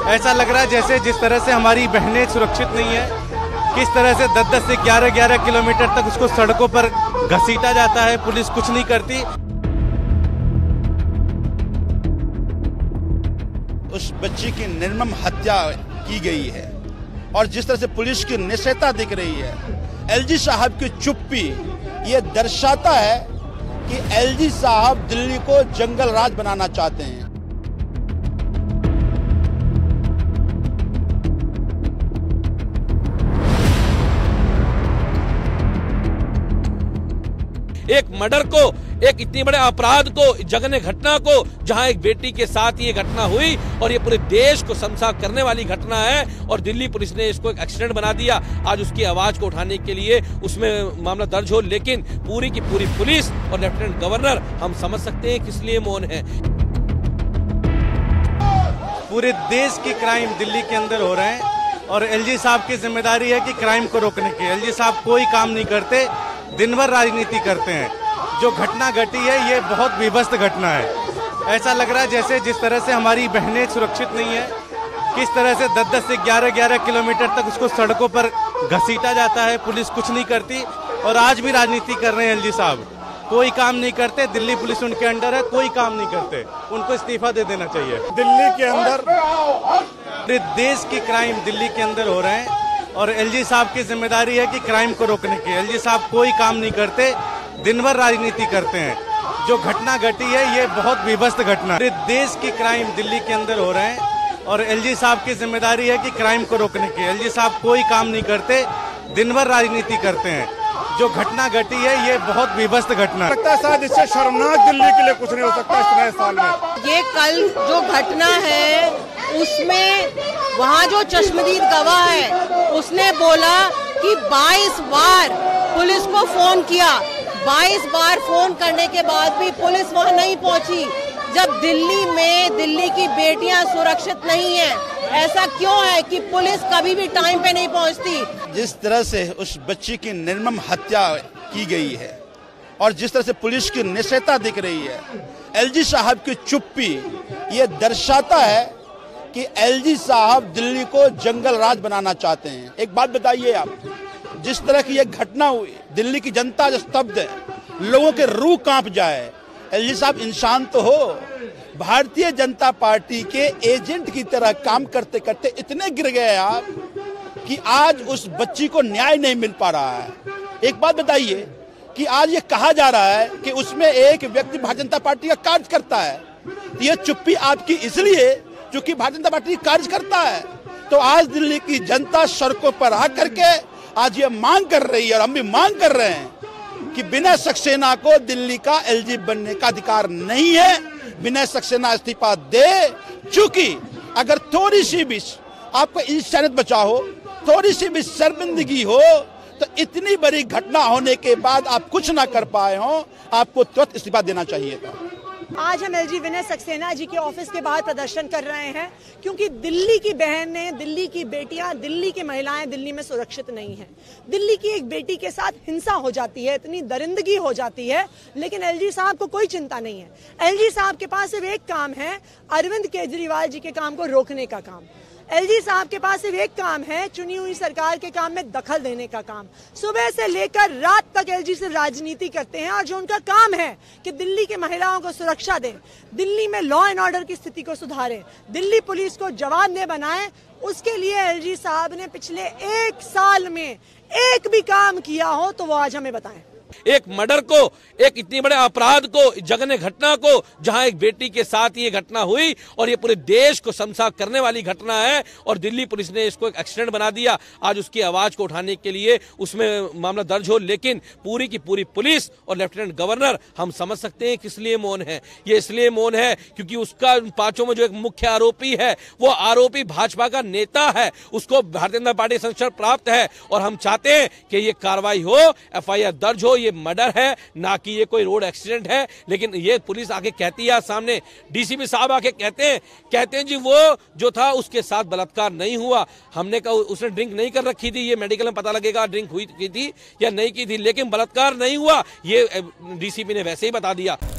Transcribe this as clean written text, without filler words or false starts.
ऐसा लग रहा है जैसे जिस तरह से हमारी बहनें सुरक्षित नहीं है, किस तरह से 10-10 से 11-11 किलोमीटर तक उसको सड़कों पर घसीटा जाता है, पुलिस कुछ नहीं करती। उस बच्ची की निर्मम हत्या की गई है और जिस तरह से पुलिस की निष्क्रियता दिख रही है, एलजी साहब की चुप्पी ये दर्शाता है कि एलजी साहब दिल्ली को जंगल राज बनाना चाहते हैं। एक मर्डर को, एक इतनी बड़े अपराध को, जघन्य घटना को, जहां एक बेटी के साथ ये घटना हुई और ये पूरे देश को शर्मसार करने वाली घटना है और दिल्ली पुलिस ने इसको एक एक्सीडेंट बना दिया। आज उसकी आवाज को उठाने के लिए उसमें मामला दर्ज हो, लेकिन पूरी की पूरी पुलिस और लेफ्टिनेंट गवर्नर हम समझ सकते हैं किस लिए मौन है। पूरे देश की क्राइम दिल्ली के अंदर हो रहे हैं और एलजी साहब की जिम्मेदारी है कि क्राइम को रोकने की। एलजी साहब कोई काम नहीं करते, दिन भर राजनीति करते हैं। जो घटना घटी है ये बहुत विभत्स घटना है। ऐसा लग रहा है जैसे जिस तरह से हमारी बहनें सुरक्षित नहीं है, किस तरह से 10-10 से 11-11 किलोमीटर तक उसको सड़कों पर घसीटा जाता है, पुलिस कुछ नहीं करती। और आज भी राजनीति कर रहे हैं एलजी साहब, कोई काम नहीं करते। दिल्ली पुलिस उनके अंडर है, कोई काम नहीं करते, उनको इस्तीफा दे देना चाहिए। दिल्ली के अंदर पूरे देश की क्राइम दिल्ली के अंदर हो रहे हैं और एलजी साहब की जिम्मेदारी है कि क्राइम को रोकने की। एलजी साहब कोई काम नहीं करते, दिन भर राजनीति करते हैं। जो घटना घटी है ये बहुत विभत्स घटना है। पूरे देश की क्राइम दिल्ली के अंदर हो रहे हैं और एलजी साहब की जिम्मेदारी है कि क्राइम को रोकने की। एलजी साहब कोई काम नहीं करते, दिन भर राजनीति करते हैं। जो घटना घटी है ये बहुत विभत्स घटना है। लगता है शायद इससे शर्मनाक दिल्ली के लिए कुछ नहीं हो सकता इस नए साल में। ये कल जो घटना है उसमें वहाँ जो चश्मदीद गवाह है उसने बोला कि 22 बार पुलिस को फोन किया, 22 बार फोन करने के बाद भी पुलिस वहाँ नहीं पहुँची। जब दिल्ली में दिल्ली की बेटियां सुरक्षित नहीं है, ऐसा क्यों है कि पुलिस कभी भी टाइम पे नहीं पहुँचती? जिस तरह से उस बच्ची की निर्मम हत्या की गई है और जिस तरह से पुलिस की निष्क्रियता दिख रही है, एलजी साहब की चुप्पी ये दर्शाता है कि एलजी साहब दिल्ली को जंगल राज बनाना चाहते हैं। एक बात बताइए आप, जिस तरह की ये घटना हुई, दिल्ली की जनता जो स्तब्ध है, लोगों के रूह कांप जाए। एलजी साहब इंसान तो हो, भारतीय जनता पार्टी के एजेंट की तरह काम करते करते इतने गिर गए आप कि आज उस बच्ची को न्याय नहीं मिल पा रहा है। एक बात बताइए कि आज ये कहा जा रहा है कि उसमें एक व्यक्ति भारतीय जनता पार्टी का कार्य करता है। ये चुप्पी आपकी इसलिए क्योंकि भारतीय जनता पार्टी कार्य करता है। तो आज दिल्ली की जनता सड़कों पर आकर के आज ये मांग कर रही है और हम भी मांग कर रहे हैं कि विनय सक्सेना को दिल्ली का एलजी बनने का अधिकार नहीं है। विनय सक्सेना इस्तीफा दे, चूंकि अगर थोड़ी सी भी आपको इंसानियत बचा हो, थोड़ी सी भी शर्मिंदगी हो, तो इतनी बड़ी घटना होने के बाद आप कुछ ना कर पाए हो, आपको तुरंत इस्तीफा देना चाहिए था। आज हम एलजी विनय सक्सेना जी के ऑफिस के बाहर प्रदर्शन कर रहे हैं क्योंकि दिल्ली की बहनें, दिल्ली की बेटियां, दिल्ली की महिलाएं दिल्ली में सुरक्षित नहीं हैं। दिल्ली की एक बेटी के साथ हिंसा हो जाती है, इतनी दरिंदगी हो जाती है, लेकिन एलजी साहब को कोई चिंता नहीं है। एलजी साहब के पास सिर्फ एक काम है, अरविंद केजरीवाल जी के काम को रोकने का काम। एलजी साहब के पास सिर्फ एक काम है, चुनी हुई सरकार के काम में दखल देने का काम। सुबह से लेकर रात तक एलजी सिर्फ राजनीति करते हैं और जो उनका काम है कि दिल्ली की महिलाओं को सुरक्षा दें, दिल्ली में लॉ एंड ऑर्डर की स्थिति को सुधारें, दिल्ली पुलिस को जवाबदेह बनाएं, उसके लिए एलजी साहब ने पिछले 1 साल में एक भी काम किया हो तो वो आज हमें बताएं। एक मर्डर को, एक इतनी बड़े अपराध को, जघन्य घटना को, जहां एक बेटी के साथ ये घटना हुई और ये पूरे देश को शर्मसार करने वाली घटना है और दिल्ली पुलिस ने इसको एक एक्सीडेंट बना दिया। आज उसकी आवाज को उठाने के लिए उसमें मामला दर्ज हो, लेकिन पूरी की पूरी पुलिस और लेफ्टिनेंट गवर्नर हम समझ सकते हैं किस लिए मौन है। ये इसलिए मौन है क्योंकि उसका 5 में जो एक मुख्य आरोपी है, वो आरोपी भाजपा का नेता है, उसको भारतीय जनता पार्टी संरक्षण प्राप्त है और हम चाहते हैं कि ये कार्रवाई हो, एफआईआर दर्ज हो। ये मर्डर है, ना कि ये कोई रोड एक्सीडेंट है। लेकिन ये पुलिस आके कहती है सामने, डीसीपी साहब आके कहते हैं जी वो जो था उसके साथ बलात्कार नहीं हुआ। हमने कहा उसने ड्रिंक नहीं कर रखी थी, ये मेडिकल में पता लगेगा ड्रिंक हुई की थी या नहीं की थी, लेकिन बलात्कार नहीं हुआ, ये डीसीपी ने वैसे ही बता दिया।